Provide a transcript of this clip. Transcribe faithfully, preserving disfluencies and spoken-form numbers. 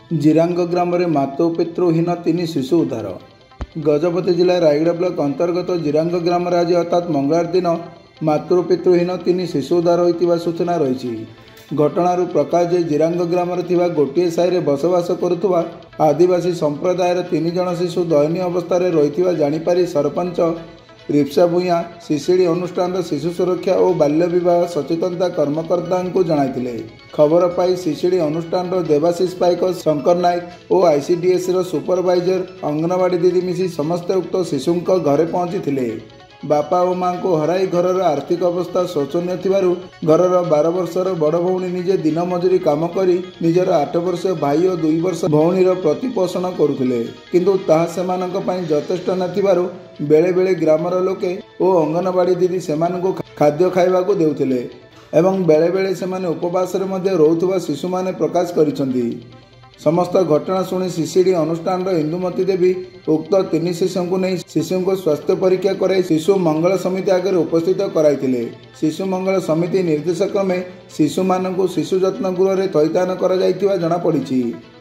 ଜିରାଙ୍ଗ ଗ୍ରାମରେ ମାତୃ ପିତୃହୀନ ତିନି ଶିଶୁ ଉଦ୍ଧାର। ଗଜପତି ଜିଲ୍ଲା ରାୟଗଡ଼ା ବ୍ଲକ ଅନ୍ତର୍ଗତ ଜିରାଙ୍ଗ ଗ୍ରାମରେ ଆଜି ଅର୍ଥାତ୍ ମଙ୍ଗଳବାର ଦିନ ମାତୃ ପିତୃହୀନ ତିନି ଶିଶୁ ଉଦ୍ଧାର ହୋଇଥିବା ସୂଚନା ରହିଛି। ଘଟଣାରୁ ପ୍ରକାଶ ଯେ ଜିରାଙ୍ଗ ଗ୍ରାମରେ ଥିବା ଗୋଟିଏ ସାହିରେ ବସବାସ କରୁଥିବା ଆଦିବାସୀ ସମ୍ପ୍ରଦାୟର ତିନି ଜଣ ଶିଶୁ ଦୟନୀୟ ଅବସ୍ଥାରେ ରହିଥିବା ଜାଣିପାରି ସରପଞ୍ଚ ରିପ୍ସା ଭୂୟାଁ ଶିଶିଡ଼ି ଅନୁଷ୍ଠାନର ଶିଶୁ ସୁରକ୍ଷା ଓ ବାଲ୍ୟ ବିବାହ ସଚେତନତା କର୍ମକର୍ତ୍ତାଙ୍କୁ ଜଣାଇଥିଲେ। ଖବର ପାଇ ଶିଶିଡ଼ି ଅନୁଷ୍ଠାନର ଦେବାଶିଷ ପାଇକ, ଶଙ୍କର ନାୟକ ଓ ଆଇସିଡିଏସ୍ର ସୁପରଭାଇଜର ଅଙ୍ଗନବାଡ଼ି ଦିଦି ମିଶି ସମସ୍ତେ ଉକ୍ତ ଶିଶୁଙ୍କ ଘରେ ପହଞ୍ଚିଥିଲେ। ବାପା ଓ ମାଙ୍କୁ ହରାଇ ଘରର ଆର୍ଥିକ ଅବସ୍ଥା ଶୋଚନୀୟ ଥିବାରୁ ଘରର ବାର ବର୍ଷର ବଡ଼ ଭଉଣୀ ନିଜେ ଦିନ ମଜୁରୀ କାମ କରି ନିଜର ଆଠ ବର୍ଷୀୟ ଭାଇ ଓ ଦୁଇ ବର୍ଷ ଭଉଣୀର ପ୍ରତିପୋଷଣ କରୁଥିଲେ। କିନ୍ତୁ ତାହା ସେମାନଙ୍କ ପାଇଁ ଯଥେଷ୍ଟ ନଥିବାରୁ ବେଳେବେଳେ ଗ୍ରାମର ଲୋକେ ଓ ଅଙ୍ଗନବାଡ଼ି ଦିଦି ସେମାନଙ୍କୁ ଖାଦ୍ୟ ଖାଇବାକୁ ଦେଉଥିଲେ ଏବଂ ବେଳେବେଳେ ସେମାନେ ଉପବାସରେ ମଧ୍ୟ ରହୁଥିବା ଶିଶୁମାନେ ପ୍ରକାଶ କରିଛନ୍ତି। ସମସ୍ତ ଘଟଣା ଶୁଣି ଶିଶିଡ଼ି ଅନୁଷ୍ଠାନର ଇନ୍ଦୁମତୀ ଦେବୀ ଉକ୍ତ ତିନି ଶିଶୁଙ୍କୁ ନେଇ ଶିଶୁଙ୍କୁ ସ୍ୱାସ୍ଥ୍ୟ ପରୀକ୍ଷା କରାଇ ଶିଶୁ ମଙ୍ଗଳ ସମିତି ଆଗରେ ଉପସ୍ଥିତ କରାଇଥିଲେ। ଶିଶୁ ମଙ୍ଗଳ ସମିତି ନିର୍ଦ୍ଦେଶ କ୍ରମେ ଶିଶୁମାନଙ୍କୁ ଶିଶୁ ଯତ୍ନ ଗୃହରେ ଥଇଥାନ କରାଯାଇଥିବା ଜଣାପଡ଼ିଛି।